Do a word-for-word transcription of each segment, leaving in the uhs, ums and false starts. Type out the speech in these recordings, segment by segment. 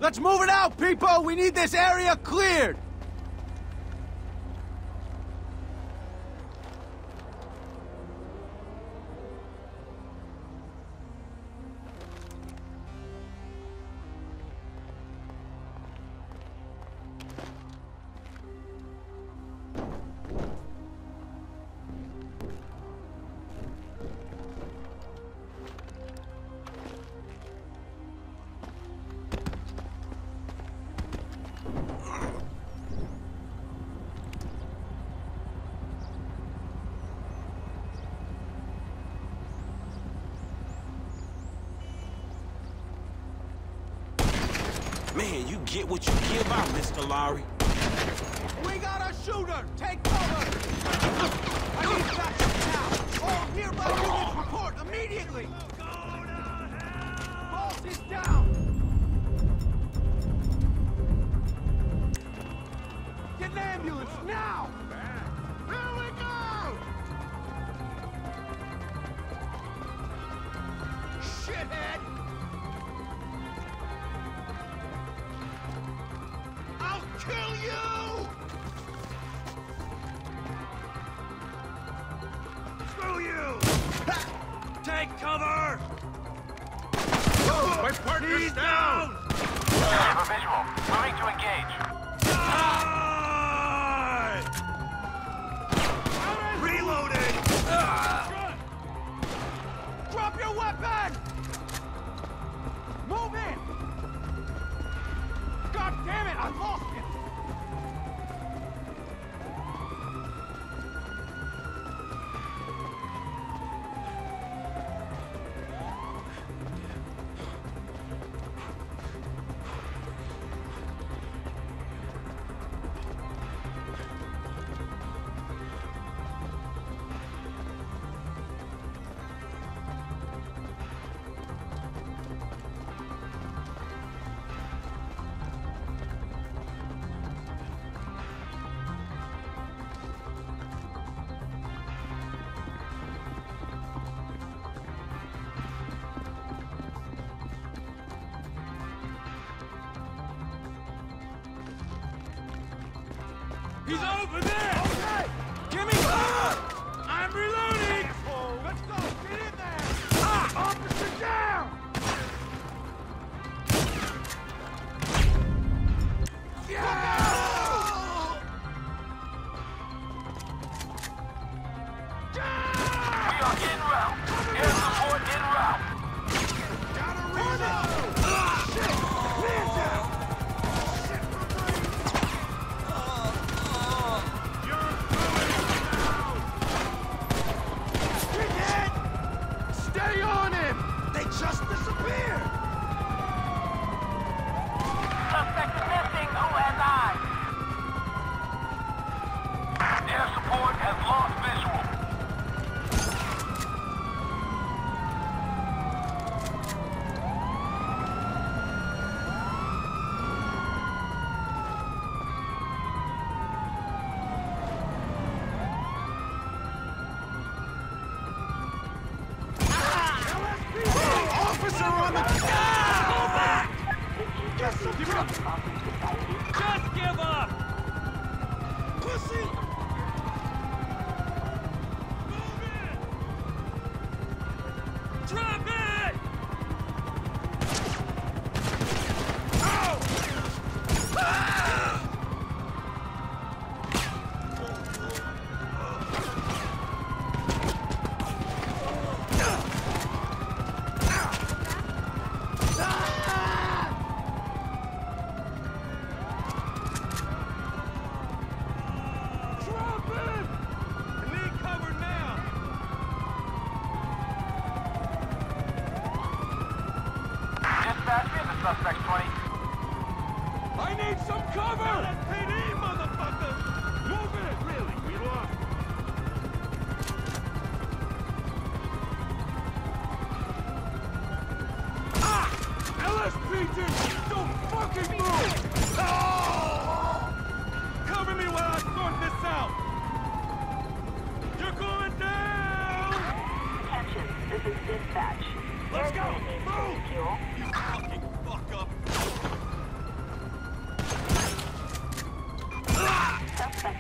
Let's move it out, people! We need this area cleared! Man, you get what you give out, Mister Lowry. We got a shooter! Take cover! I need backup now! All nearby units report immediately! Boss is down! Get an ambulance now! Here we go! Shithead! I'll kill you! Screw you! Take cover! My partner's He's down! down! I have a visual. Moving to engage. Die! Reloading! Drop your weapon! Move in! God damn it, I lost him! He's over there! Okay! Give me cover! I'm reloading! Oh, let's go! Get in there! Ah! Officer down! Yeah! We are en route. Air support en route. Gotta reload! Ah! Shit! Man down! Shit, my brain! You're going down! Get hit! Stay on him! They just disappeared! Suspect missing. Who has eyes? Air support has lost visual. Officer on the... Go back! Get some... Give it up! Just give up! Pussy! Move it! Drop it! Ow! Ah! Drop him! I need cover now! Dispatch in the suspect twenty. I need some cover! L S P D, motherfucker! Move it! Really? We lost. Ah! L S P D! Don't fucking move! Oh! Cover me while I sort this out! You're going down! Attention, this is dispatch. Let's go! Airplane needs Move! fuel. You fucking fuck up!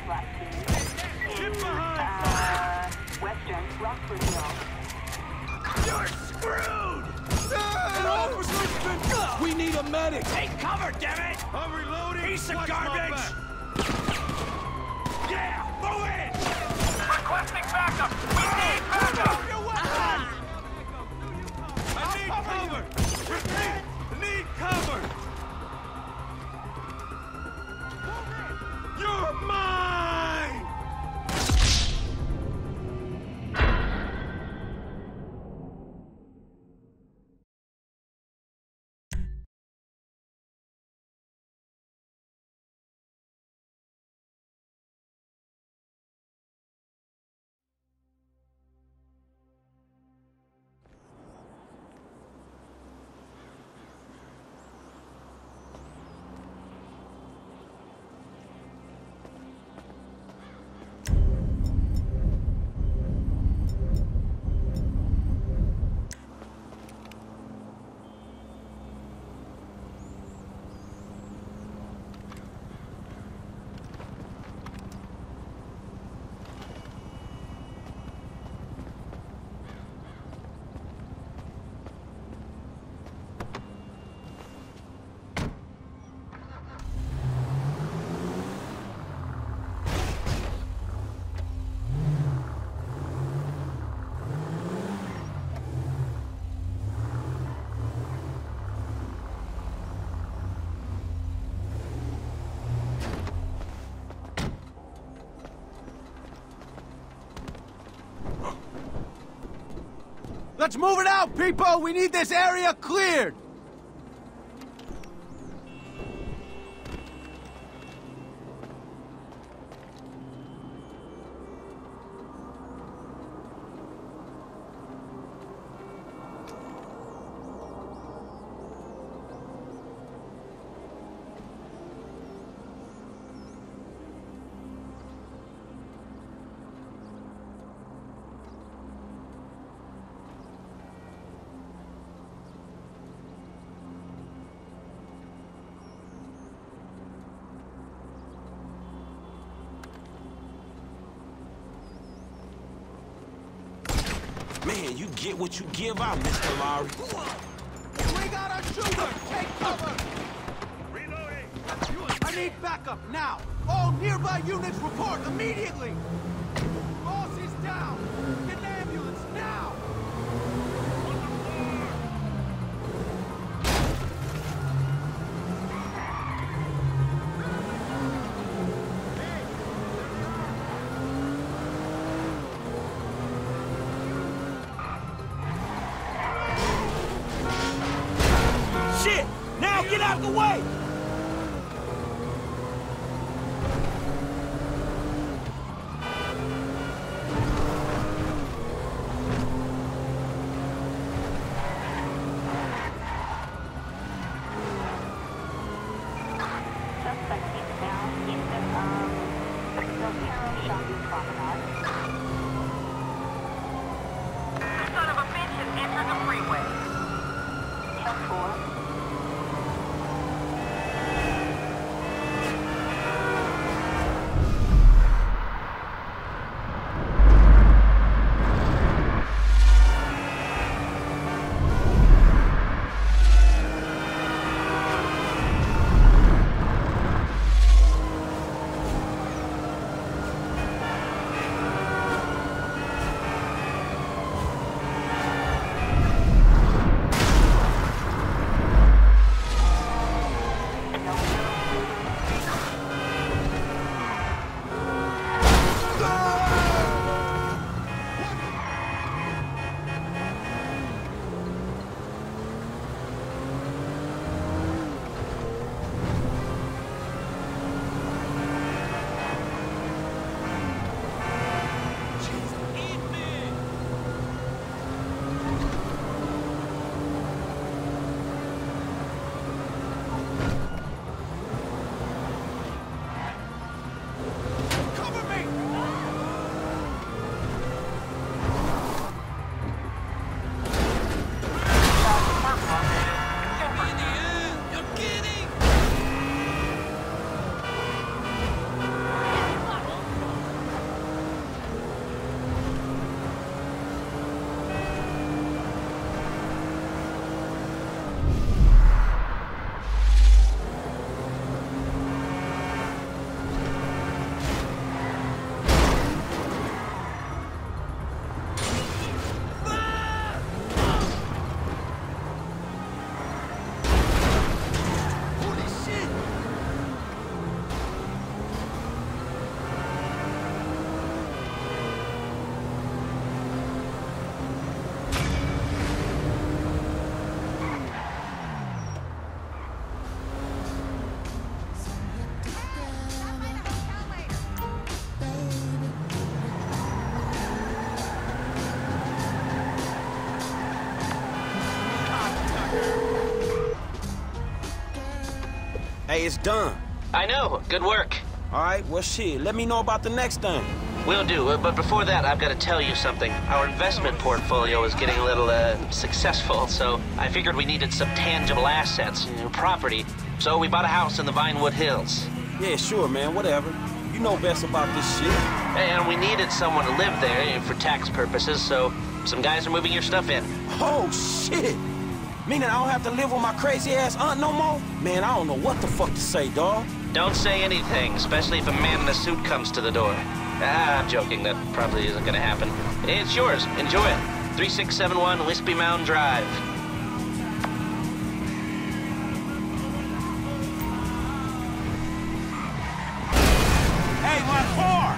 SWAT team in uh, Western Rockford Hill. You're screwed! An officer's been... We need a medic! Take cover, damn it! I'm reloading! Piece of Watch my garbage! back. Yeah, move in! Requesting backup! We need backup! Your weapon! I need cover! Repeat! Need cover! You're mine! Let's move it out, people! We need this area cleared! Man, you get what you give out, Mister Lowry. We got a shooter! Take cover! Reloading! I need backup, now! All nearby units report immediately! Boss is down! Get an ambulance, now! Shit! Now get out of the way! Suspect is down in the, um, Del Shopping Promenade. Son of a bitch has entered the freeway. ten four. Hey, it's done. I know. Good work. All right, well, shit, let me know about the next thing. Will do, uh, but before that, I've got to tell you something. Our investment portfolio is getting a little, uh, successful, so I figured we needed some tangible assets, you know, property. So we bought a house in the Vinewood Hills. Yeah, sure, man, whatever. You know best about this shit. And we needed someone to live there, you know, for tax purposes, so some guys are moving your stuff in. Oh, shit! Meaning I don't have to live with my crazy-ass aunt no more? Man, I don't know what the fuck to say, dawg. Don't say anything, especially if a man in a suit comes to the door. Ah, I'm joking. That probably isn't gonna happen. It's yours. Enjoy it. three six seven one Wispy Mound Drive. Hey, my car!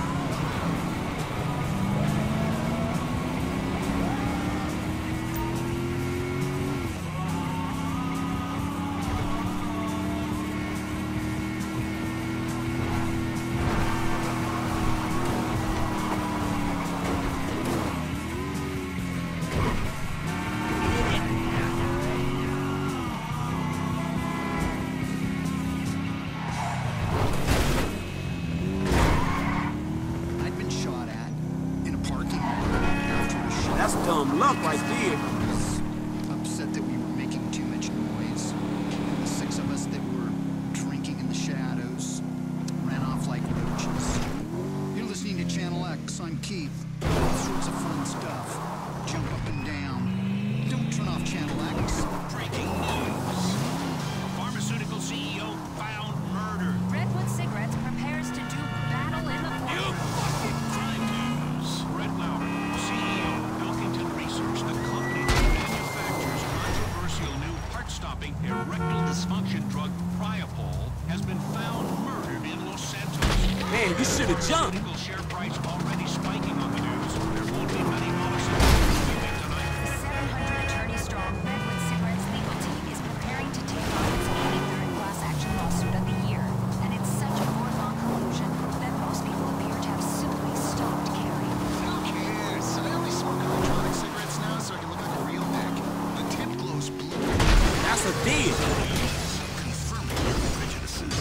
That's dumb luck right there. Upset that we were making too much noise. The six of us that were drinking in the shadows ran off like roaches. You're listening to Channel X. I'm Keith. All sorts of fun stuff. Jump up and down. Don't turn off Channel X. Breaking news. A pharmaceutical C E O found murdered. Redwood Cigarettes prepares to do battle in the You forest. fucking crime news. Brett Lauer, C E O, Elkington Research, the company that manufactures controversial new heart-stopping erectile dysfunction drug Priapol, has been found murdered in Los Santos. Man, you should have jumped. Pharmaceutical share price already spiking on the news. There won't be many motorcycles tonight. The seven hundred attorney strong Redwood Cigarettes legal team is preparing to take on its eighty-third class action lawsuit of the year. And it's such a foregone conclusion that most people appear to have simply stopped caring. Who cares? I only smoke electronic cigarettes now so I can look like a real neck. The tip glows blue. That's a deal. Confirming your prejudices.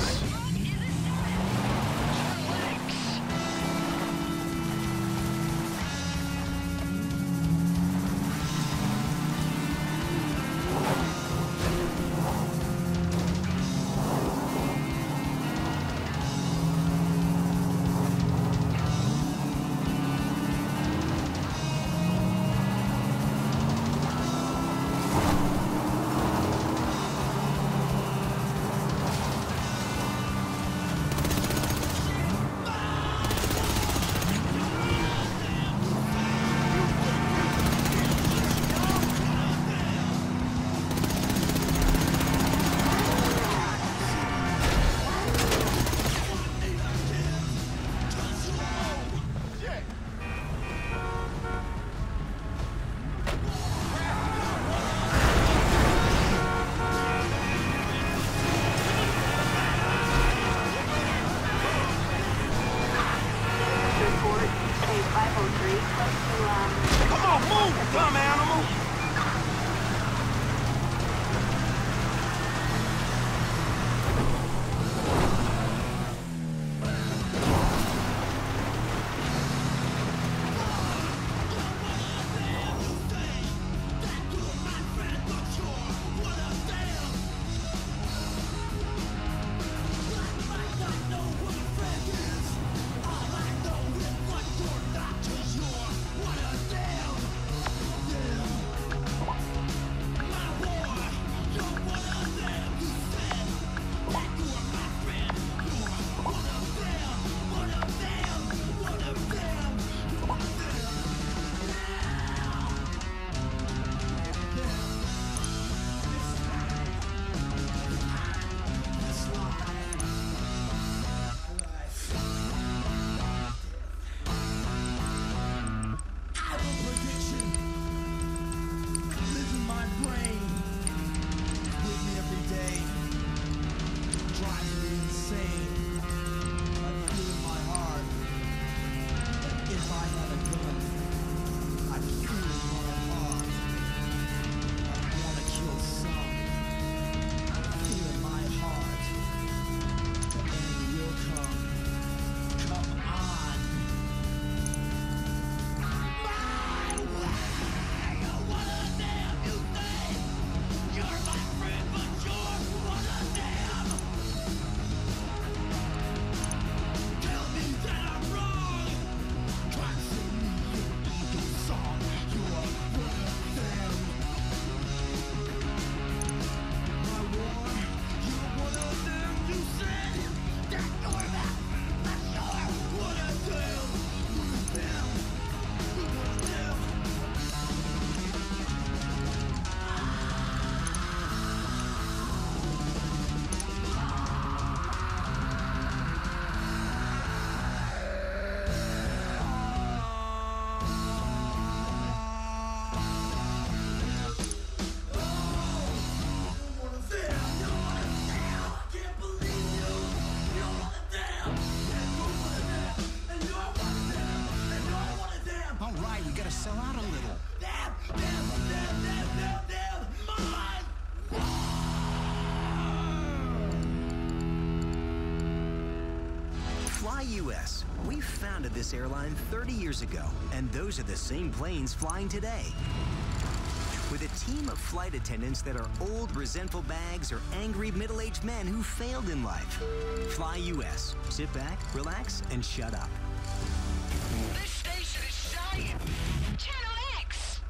Fly U S. We founded this airline thirty years ago, and those are the same planes flying today. With a team of flight attendants that are old, resentful bags or angry middle-aged men who failed in life. Fly U S. Sit back, relax, and shut up. This station is giant! Channel X!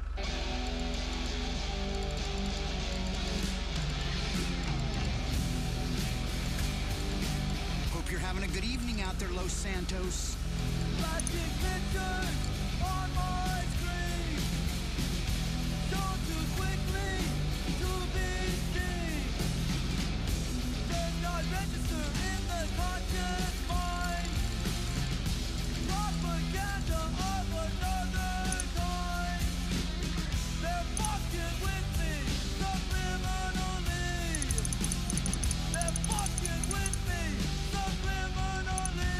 Hope you're having a good evening out there, Los Santos. Flashing pictures on my screen. Gone too quickly to be seen. Does not register in the conscious mind. Propaganda of another kind. They're fucking with me subliminally. They're fucking with me subliminally.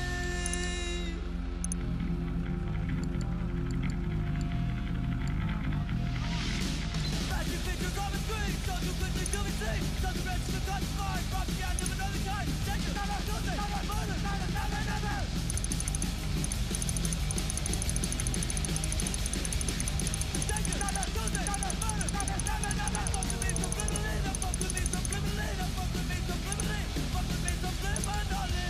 Flashing pictures on the screen, so too quickly to be seen. Doesn't register the conscious mind. Propaganda of another kind. Take it, not our Tuesday, not our murder, never, never, never. Take it, not our Tuesday, not our murder, never, never, never. Fuck with me subliminally, don't fuck with me subliminally, don't fuck with me subliminally, fuck with me subliminally.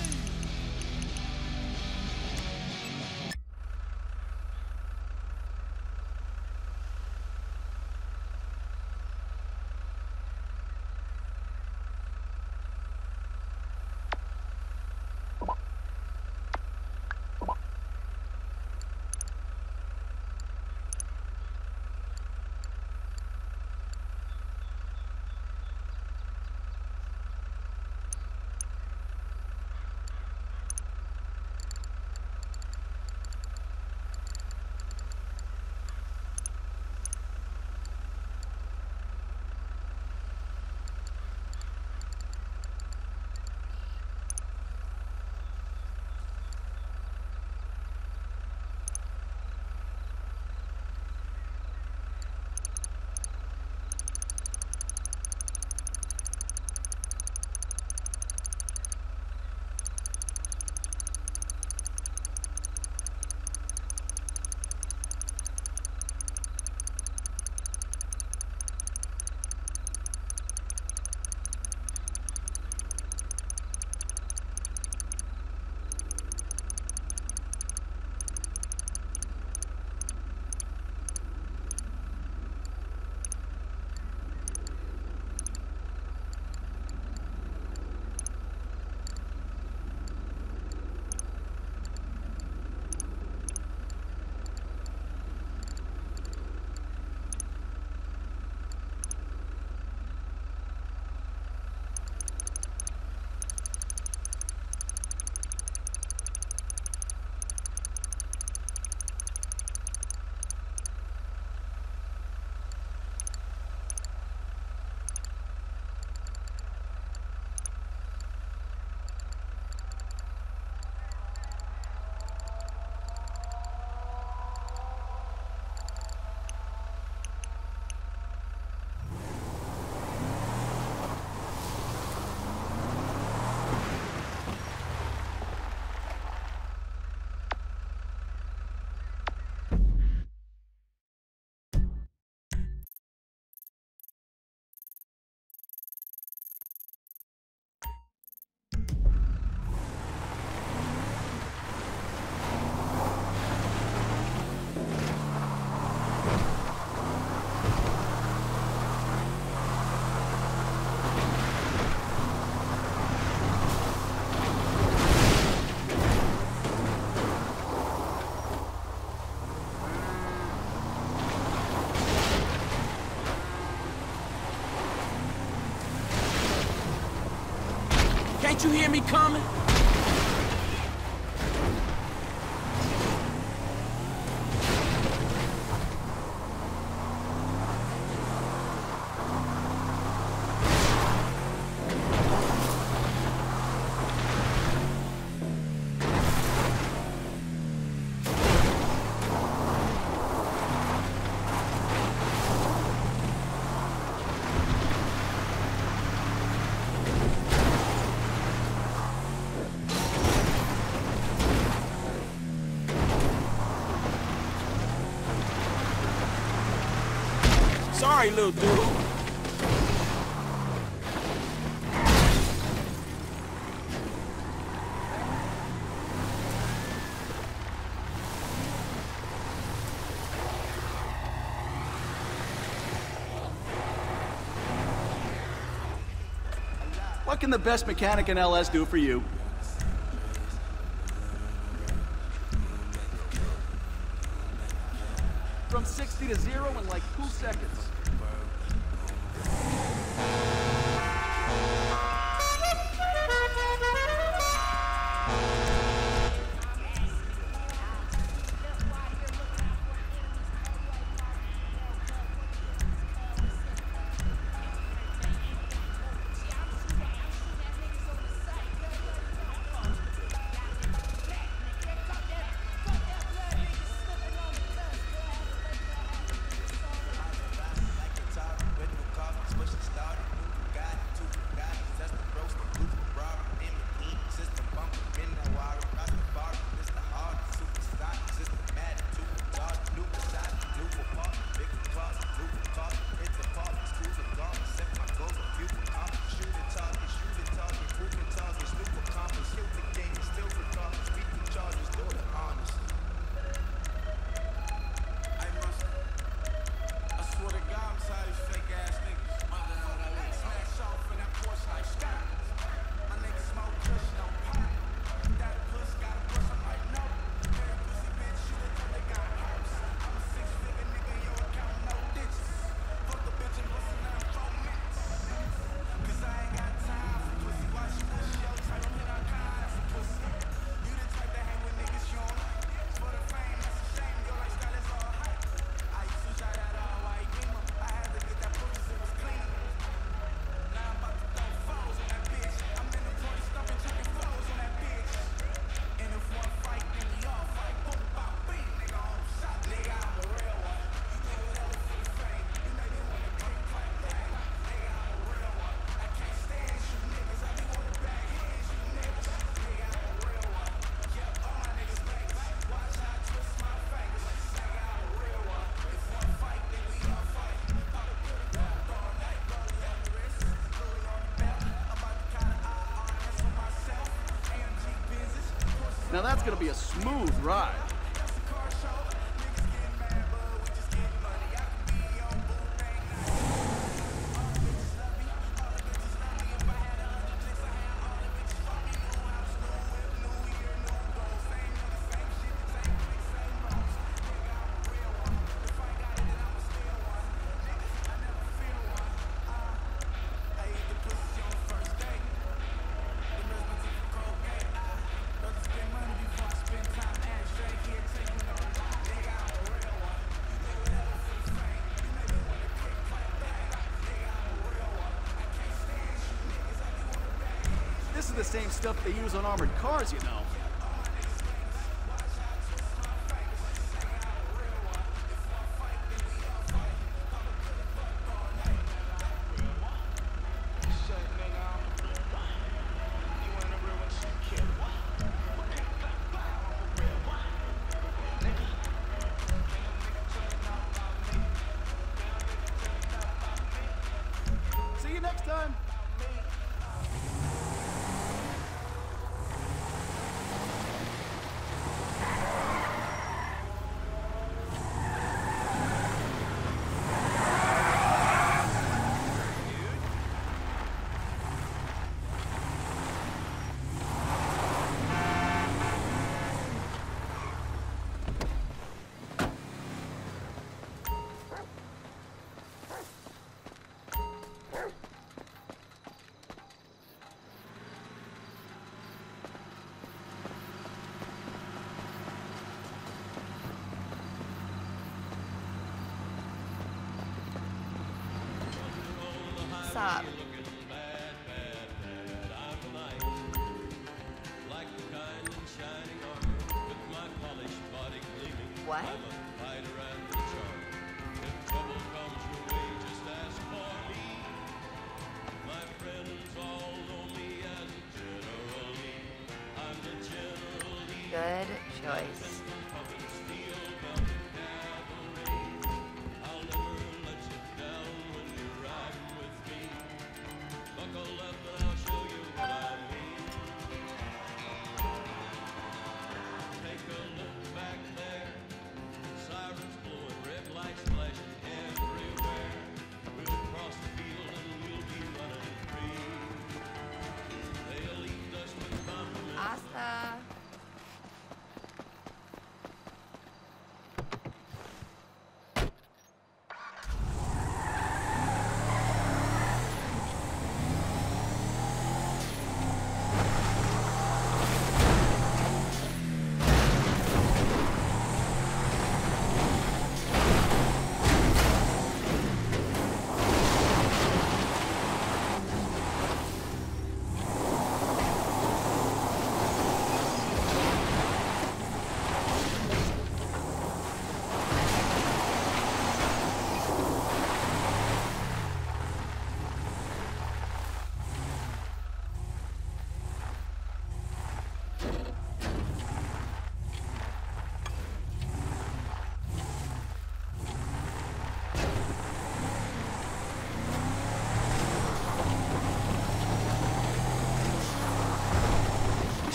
Can't you hear me coming? sorry, little dude. What can the best mechanic in L S do for you? From sixty to zero in like two seconds. Now that's gonna be a smooth ride. This is the same stuff they use on armored cars, you know. See you next time. Stop. What? Good choice.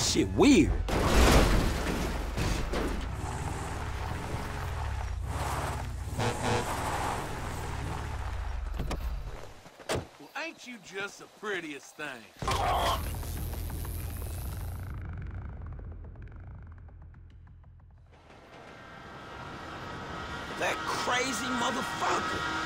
Shit weird. Well, ain't you just the prettiest thing? That crazy motherfucker.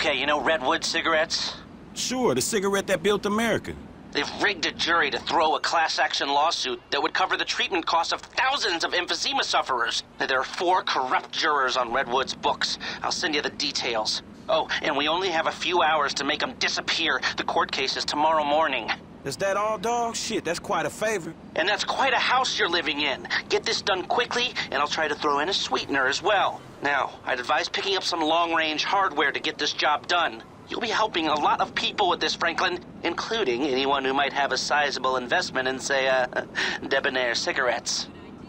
Okay, you know Redwood cigarettes? Sure, the cigarette that built America. They've rigged a jury to throw a class-action lawsuit that would cover the treatment costs of thousands of emphysema sufferers. There are four corrupt jurors on Redwood's books. I'll send you the details. Oh, and we only have a few hours to make them disappear. The court case is tomorrow morning. Is that all, dog? Shit, that's quite a favor. And that's quite a house you're living in. Get this done quickly, and I'll try to throw in a sweetener as well. Now, I'd advise picking up some long-range hardware to get this job done. You'll be helping a lot of people with this, Franklin, including anyone who might have a sizable investment in, say, uh, Debonair cigarettes.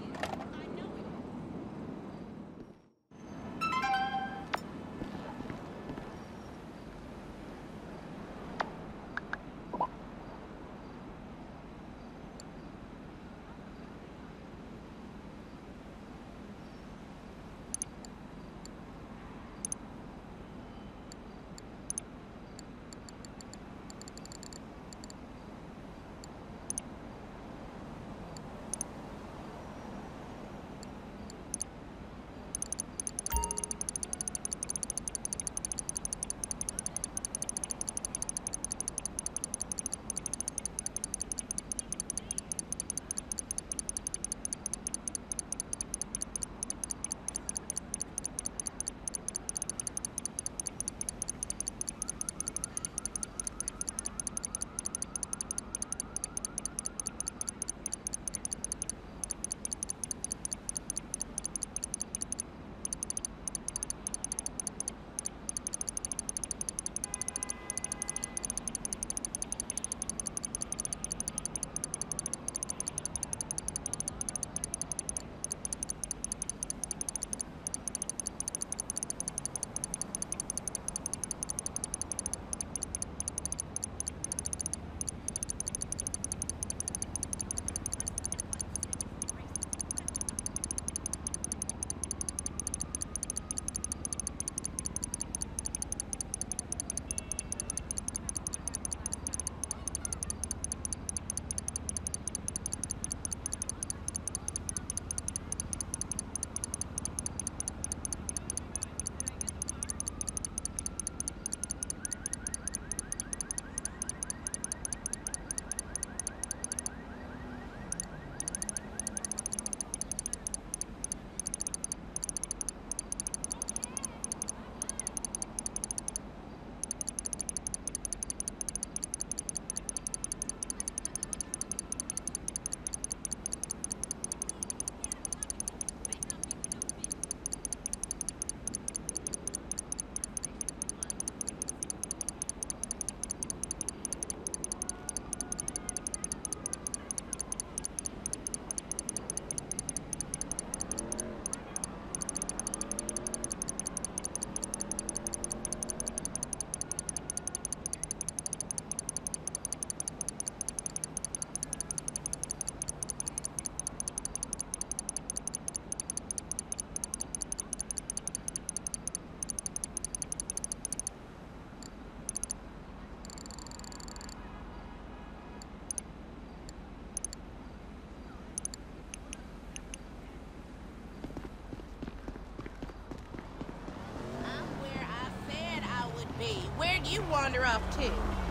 Where'd you wander off to?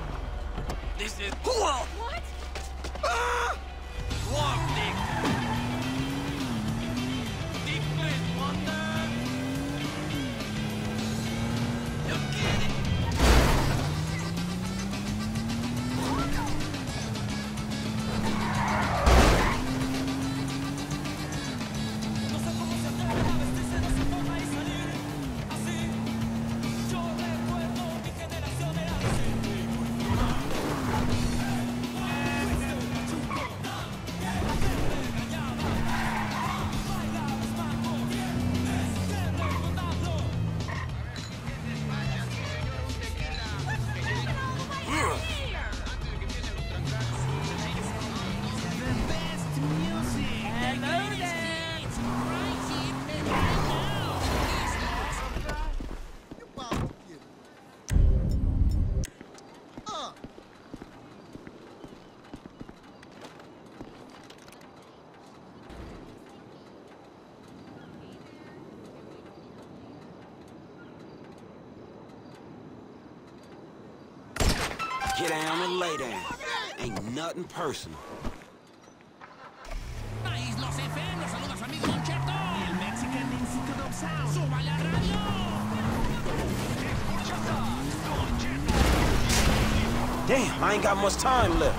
This is... Whoa! What? Ah! Walk, Nick! Deep place, wonder! You get it? No sé cómo se atreve a vestirse de esa forma y salir así. Yo recuerdo mi generación era así. Get down and lay down. Ain't nothing personal. País, los F M, los saluda su amigo Don Cheto. Y el Mexican Institute of Sound. ¡Súbale a radio! Damn, I ain't got much time left.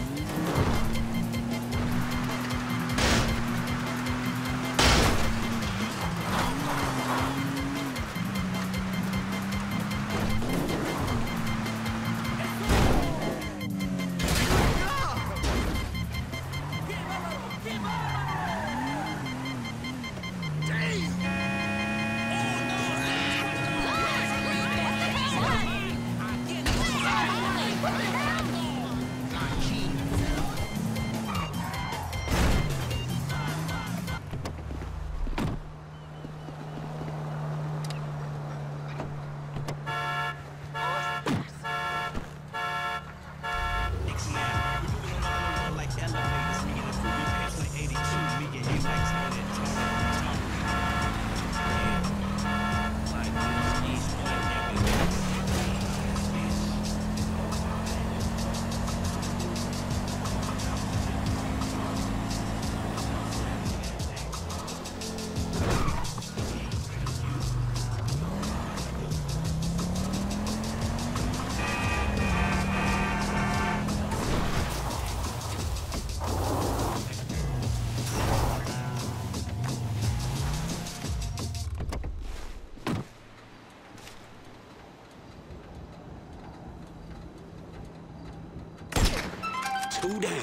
Two down.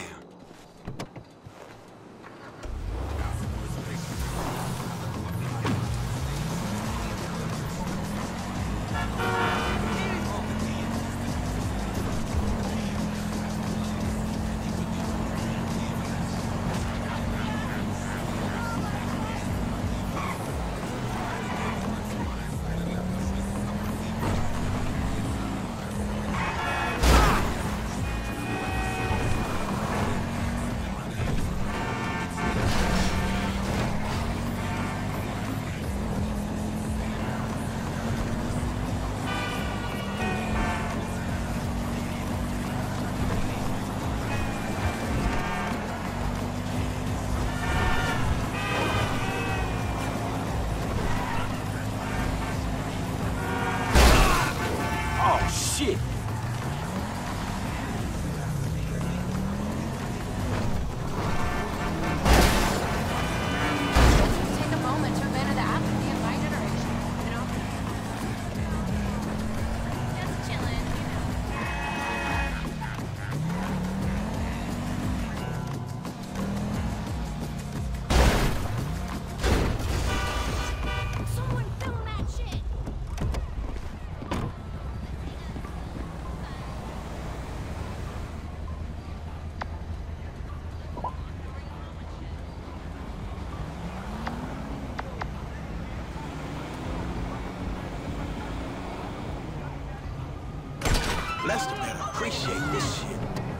Shit. Take a moment to abandon the app and be in my generation, you know? Just chillin', you know. Someone film that shit! Lester better appreciate this shit.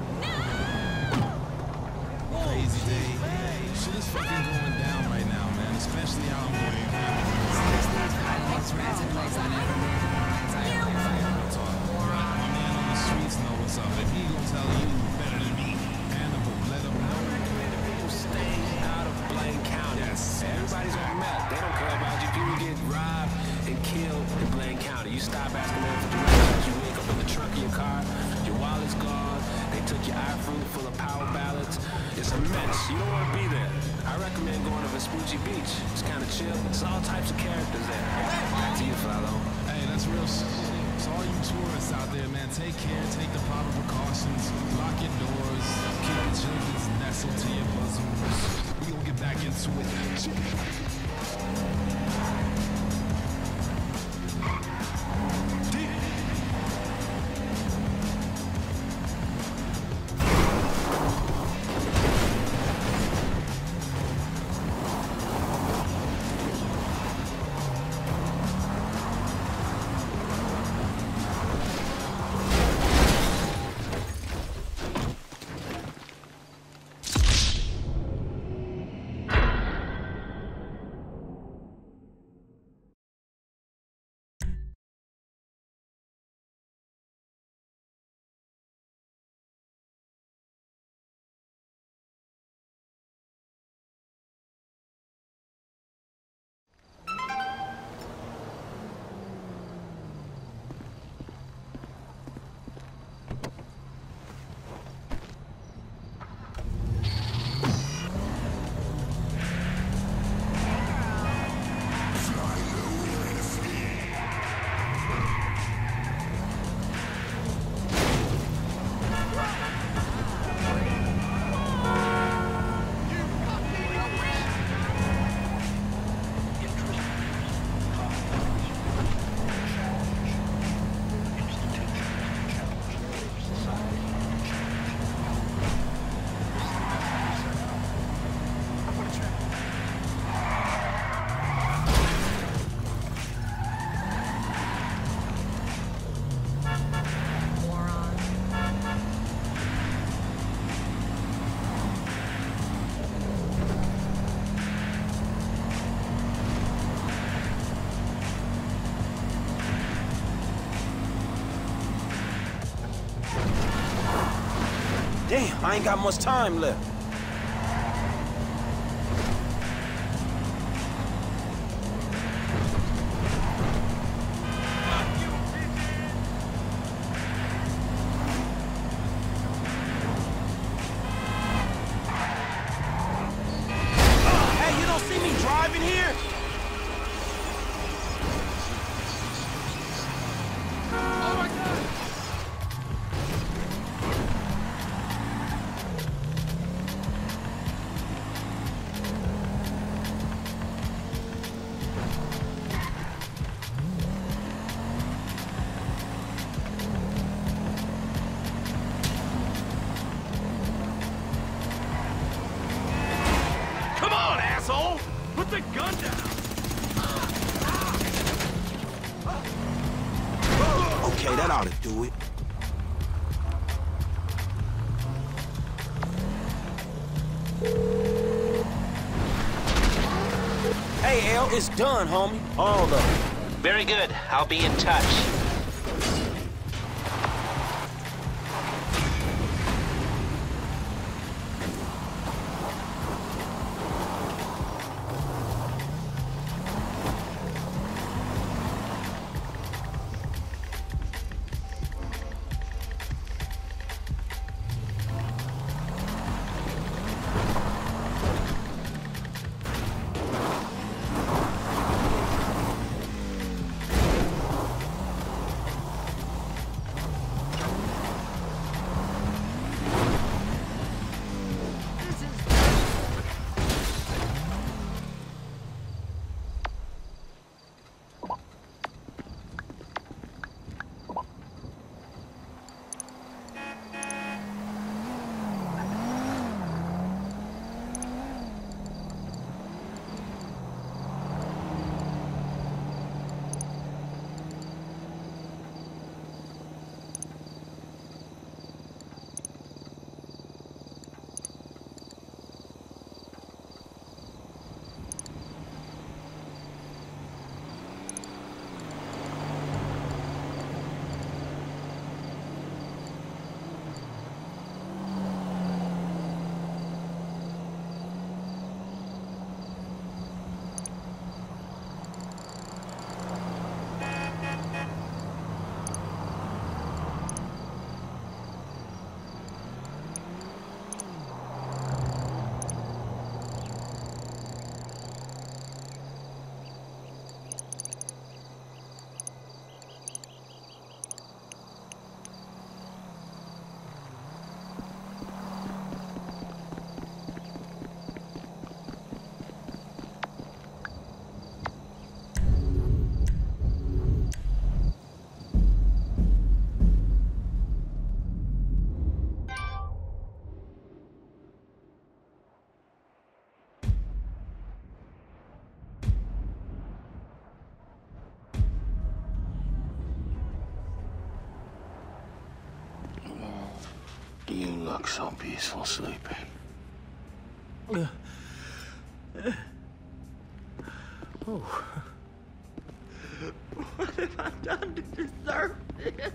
Crazy day. Shit is fucking going down right now, man. Especially out in Miami. My man on the streets know what's up, and he gon' tell you better than me. Hannibal, let him know. People stay out of Blaine County. Yes. Everybody's on meth. They don't care about you. People get robbed and killed in Blaine County. You stop asking them for directions. You wake up in the trunk of your car. Your wallet's gone. They took your iPhone full of power ballots. It's a mess. You don't want to be there. I recommend going to Vespucci Beach. It's kind of chill. It's all types of characters there. Back to you, fellow. Hey, that's real shit. So all you tourists out there, man, take care, take the proper precautions, lock your doors, keep your children's nestled to your bosoms. We gonna get back into it. I ain't got much time left. Hey, you don't see me driving here? Oh my God! Come on, asshole! Put the gun down! Okay, that ought to do it. Hey, L, it's done, homie. All of it. Very good. I'll be in touch. You look so peaceful sleeping. Oh. What have I done to deserve this?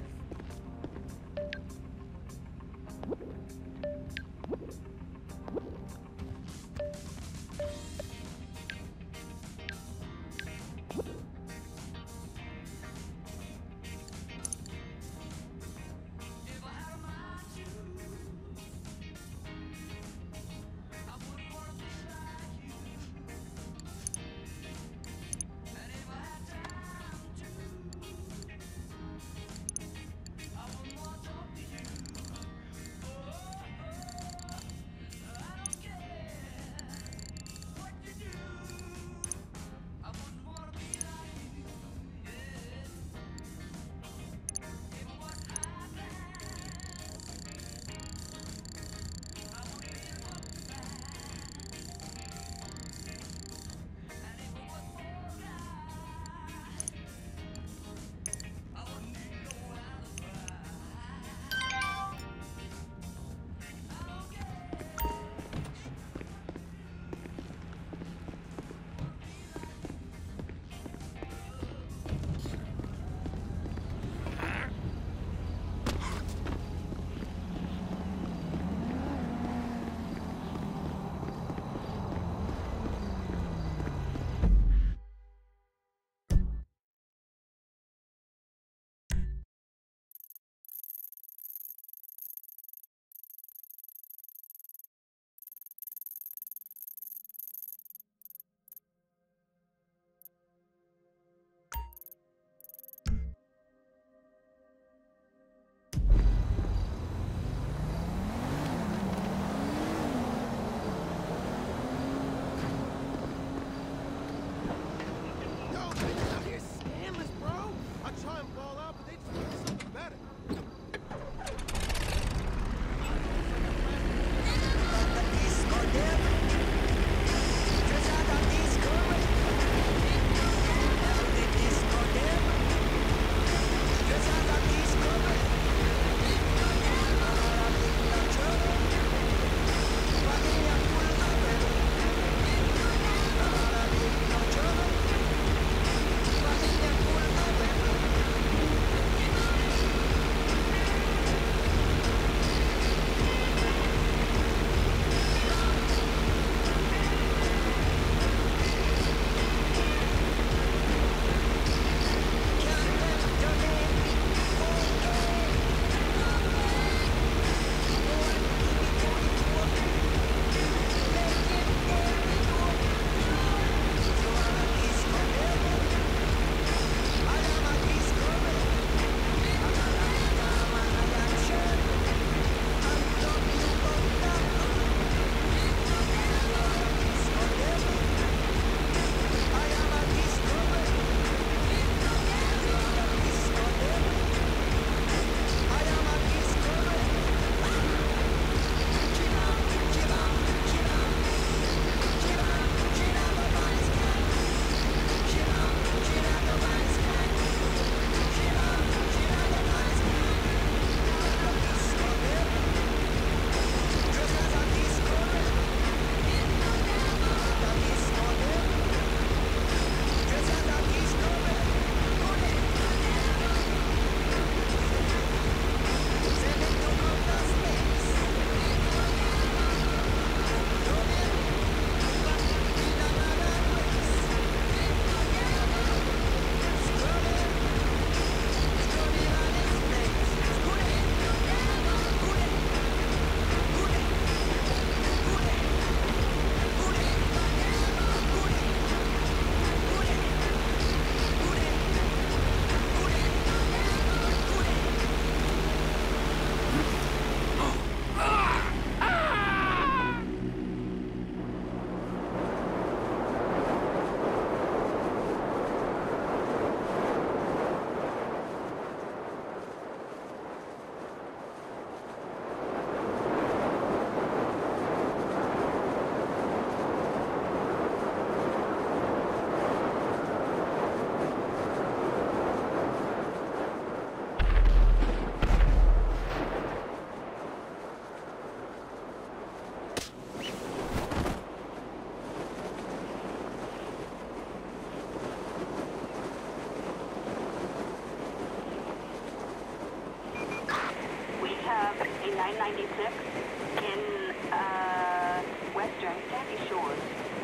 ninety-six in, uh, western Sandy Shores.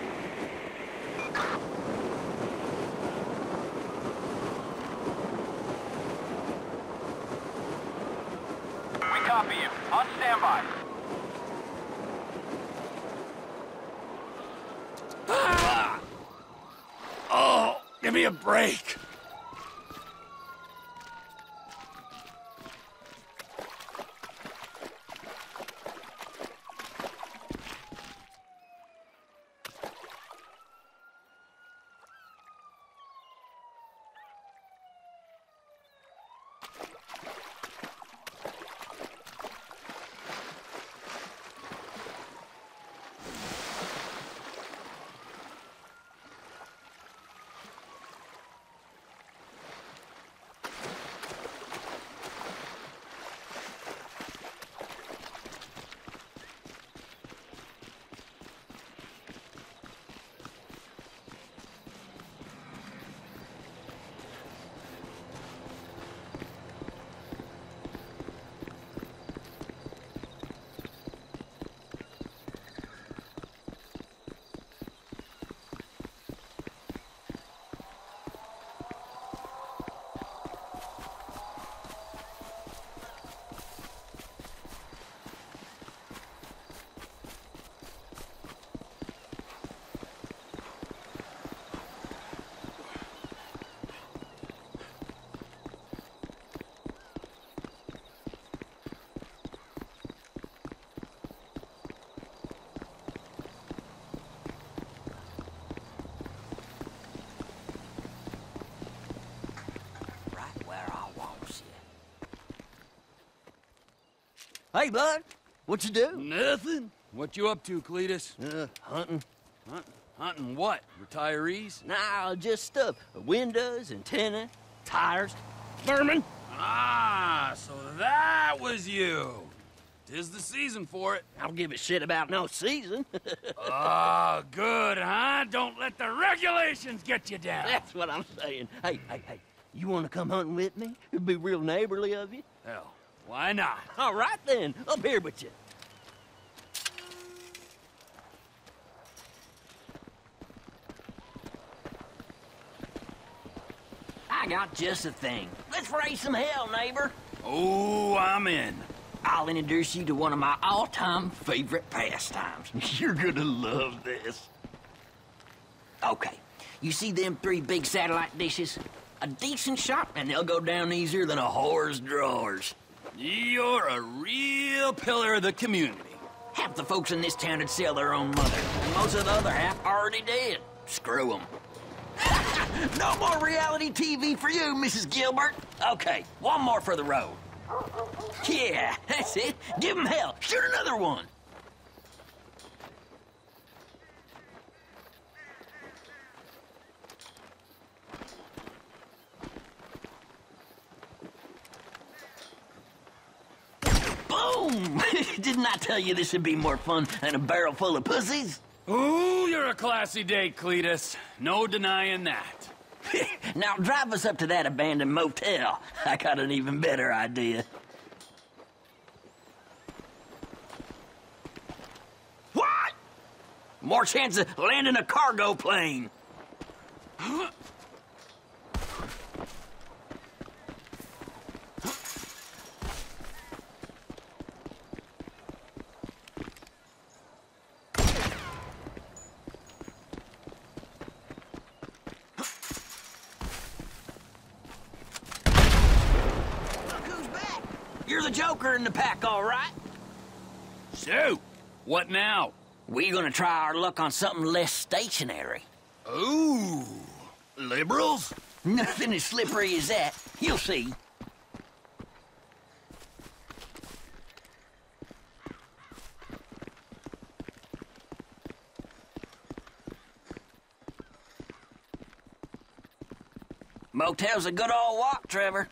We copy you. On standby. Ah! Oh, give me a break. Hey, bud. What you do? Nothing. What you up to, Cletus? Uh, hunting. Hunting? Hunting what? Retirees? Nah, just stuff. Windows, antenna, tires. Vermin. Ah, so that was you. Tis the season for it. I don't give a shit about no season. Oh, good, huh? Don't let the regulations get you down. That's what I'm saying. Hey, hey, hey. You want to come hunting with me? It'd be real neighborly of you. Hell, why not? All right, then. Up here with you. I got just a thing. Let's raise some hell, neighbor. Oh, I'm in. I'll introduce you to one of my all-time favorite pastimes. You're gonna love this. Okay, you see them three big satellite dishes? A decent shot, and they'll go down easier than a whore's drawers. You're a real pillar of the community. Half the folks in this town would sell their own mother, and most of the other half already dead. Screw them. No more reality T V for you, Missus Gilbert. Okay, one more for the road. Yeah, that's it. Give them hell. Shoot another one. Boom! Didn't I tell you this would be more fun than a barrel full of pussies? Ooh, you're a classy date, Cletus. No denying that. Now drive us up to that abandoned motel. I got an even better idea. What? More chance of landing a cargo plane. You're the Joker in the pack, all right? So, what now? We're gonna try our luck on something less stationary. Ooh, liberals? Nothing as slippery as that. You'll see. Motel's a good old walk, Trevor.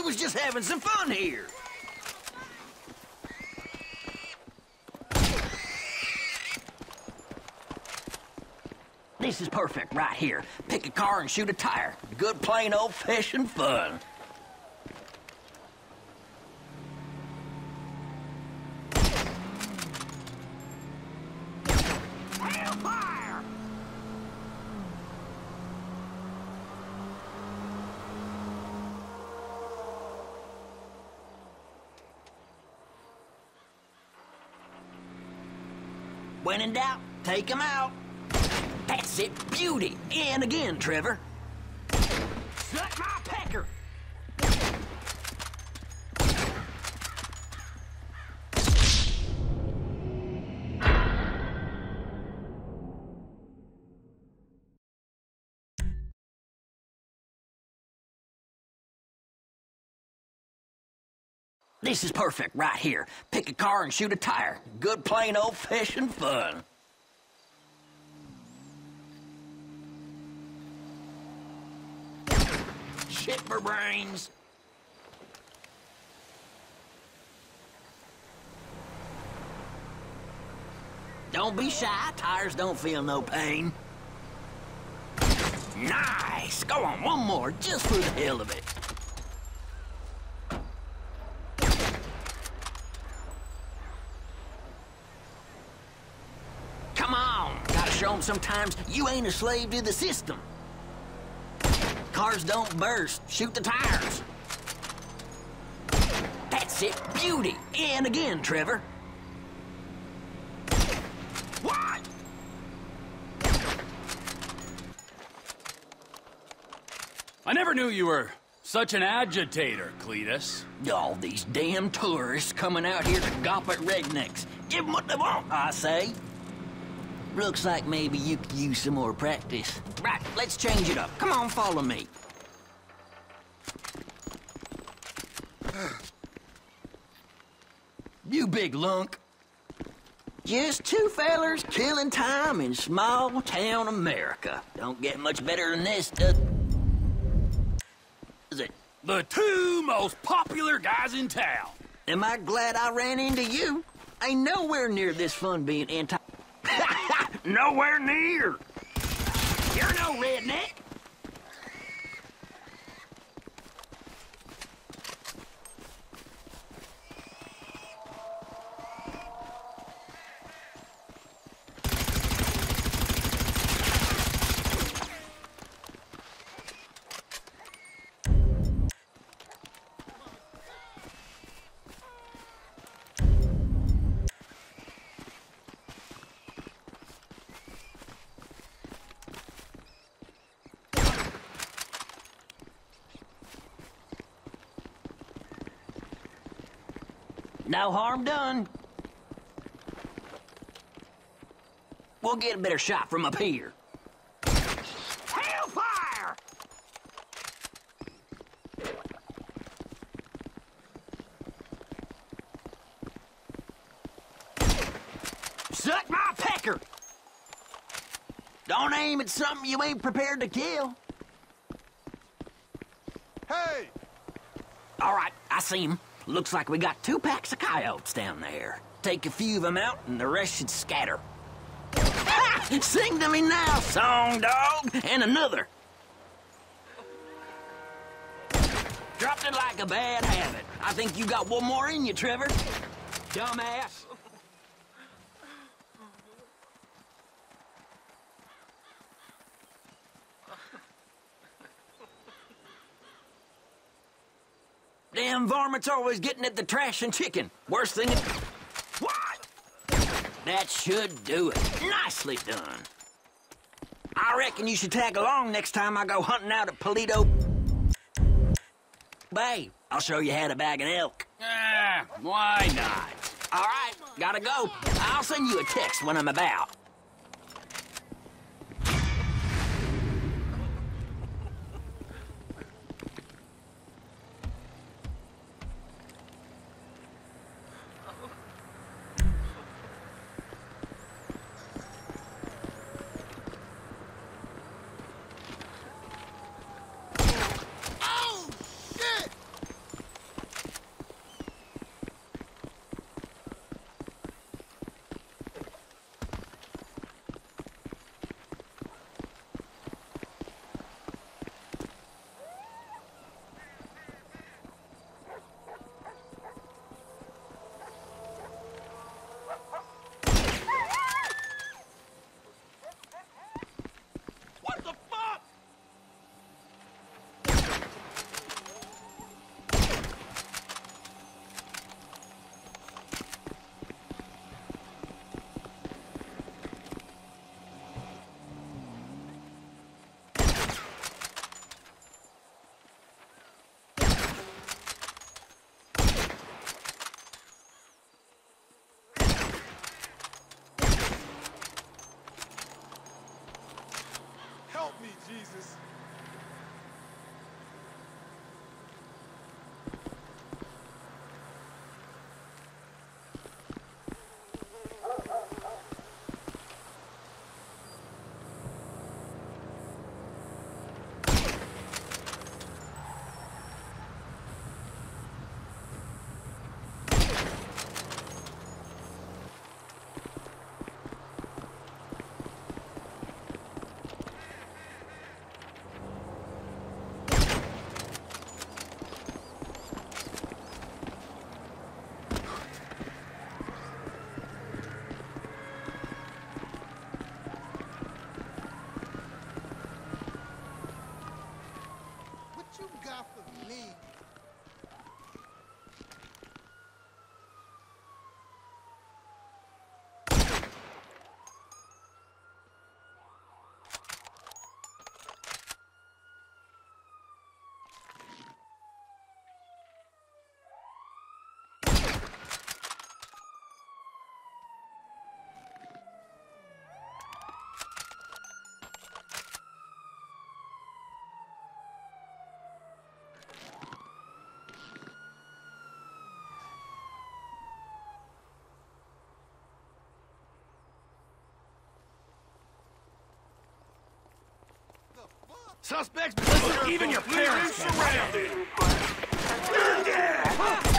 was just having some fun here. This is perfect right here. Pick a car and shoot a tire. Good plain old-fashioned fun. Hellfire! When in doubt, take him out. That's it, beauty. And again, Trevor. Suck my pecker. This is perfect right here. Pick a car and shoot a tire. Good plain old-fashioned fun. Shit for brains. Don't be shy. Tires don't feel no pain. Nice. Go on, one more, just for the hell of it. Come on. Gotta show them sometimes you ain't a slave to the system. Cars don't burst. Shoot the tires. That's it. Beauty. And again, Trevor. What? I never knew you were such an agitator, Cletus. All these damn tourists coming out here to gawp at rednecks. Give them what they want, I say. Looks like maybe you could use some more practice. Right, let's change it up. Come on, follow me. You big lunk. Just two fellers killing time in small town America. Don't get much better than this, does it? The two most popular guys in town. Am I glad I ran into you? Ain't nowhere near this fun being anti... Nowhere near! You're no redneck! No harm done. We'll get a better shot from up here. Hellfire! Suck my pecker! Don't aim at something you ain't prepared to kill. Hey! All right, I see him. Looks like we got two packs of coyotes down there. Take a few of them out, and the rest should scatter. Ha! Sing to me now, song dog! And another. Dropped it like a bad habit. I think you got one more in you, Trevor. Dumbass. Damn varmints always getting at the trash and chicken. Worst thing is... What? That should do it. Nicely done. I reckon you should tag along next time I go hunting out at Paleto Bay. I'll show you how to bag an elk. Ah, why not? All right, gotta go. I'll send you a text when I'm about. me, Jesus. Suspects, even your parents surrounded.